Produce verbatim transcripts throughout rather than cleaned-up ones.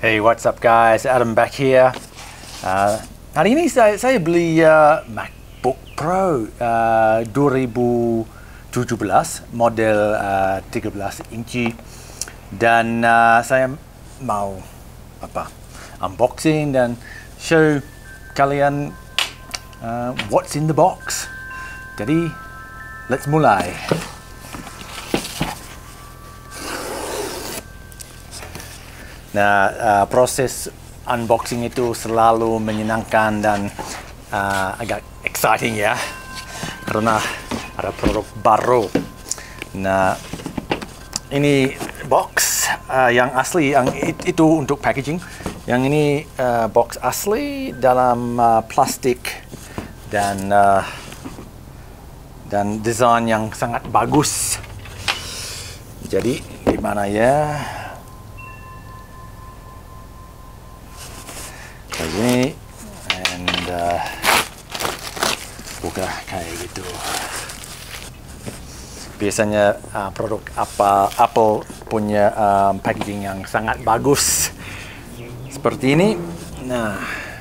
Hey, what's up guys? Adam back here. Uh, hari ini saya, saya beli uh, MacBook Pro uh, dua ribu tujuh belas model uh, tiga belas inci dan uh, saya mau apa unboxing dan show kalian uh, what's in the box. Jadi, let's mulai. Nah, uh, proses unboxing itu selalu menyenangkan dan uh, agak exciting ya, karena ada produk baru. Nah, ini box uh, yang asli, yang it, itu untuk packaging. Yang ini uh, box asli dalam uh, plastik dan uh, dan desain yang sangat bagus. Jadi, gimana ya? Kayak gini, and uh, buka kayak gitu. Biasanya uh, produk apa Apple punya um, packaging yang sangat bagus seperti ini. Nah,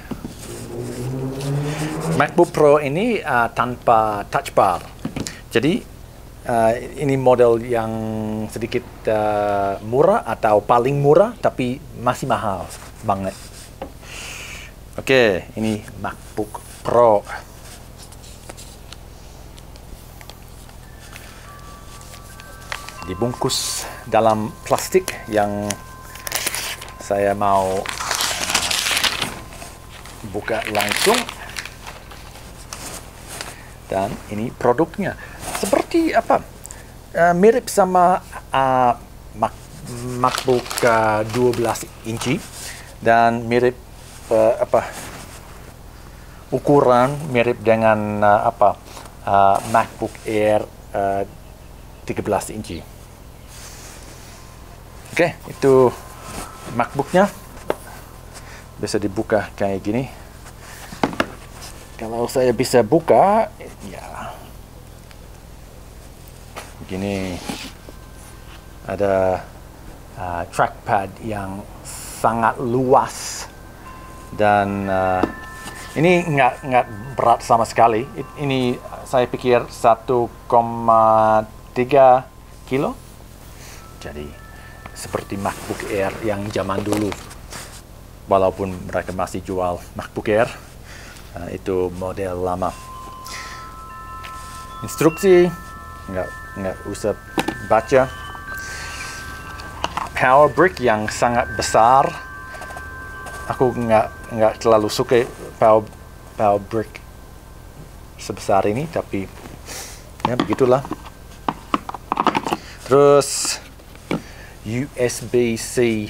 MacBook Pro ini uh, tanpa touch bar. Jadi uh, ini model yang sedikit uh, murah atau paling murah, tapi masih mahal banget. Oke, okay, ini MacBook Pro. Dibungkus dalam plastik yang saya mau uh, buka langsung. Dan ini produknya. Seperti apa? Uh, mirip sama uh, Mac MacBook uh, dua belas inci dan mirip Uh, apa ukuran mirip dengan uh, apa uh, MacBook Air uh, tiga belas inci. Oke, okay, itu MacBooknya bisa dibuka kayak gini. Kalau saya bisa buka, ya begini. Ada uh, trackpad yang sangat luas. Dan uh, ini nggak nggak berat sama sekali. Ini saya pikir satu koma tiga kilo. Jadi seperti MacBook Air yang zaman dulu. Walaupun mereka masih jual MacBook Air, uh, itu model lama. Instruksi nggak nggak usah baca. Power brick yang sangat besar. Aku nggak nggak terlalu suka power power brick sebesar ini, tapi ya begitulah. Terus U S B C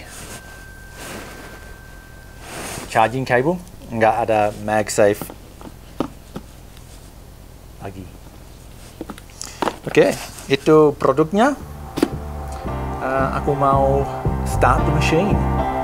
charging cable, nggak ada MagSafe lagi. Oke, okay, itu produknya. Uh, aku mau start the machine.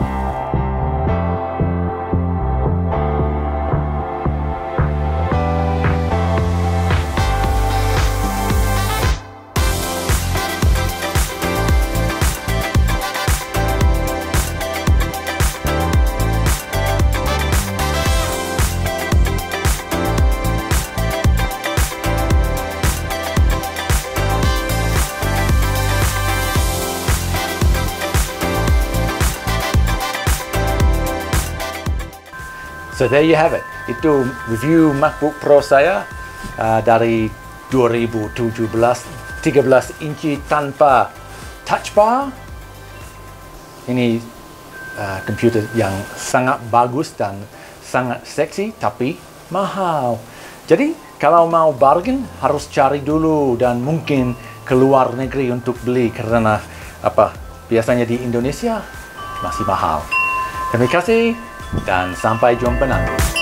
So there you have it. Itu review MacBook Pro saya uh, dari dua ribu tujuh belas tiga belas inci tanpa touch bar. Ini uh, komputer yang sangat bagus dan sangat seksi, tapi mahal. Jadi kalau mau bargain harus cari dulu dan mungkin keluar negeri untuk beli, karena apa? Biasanya di Indonesia masih mahal. Terima kasih. Dan sampai jumpa nanti.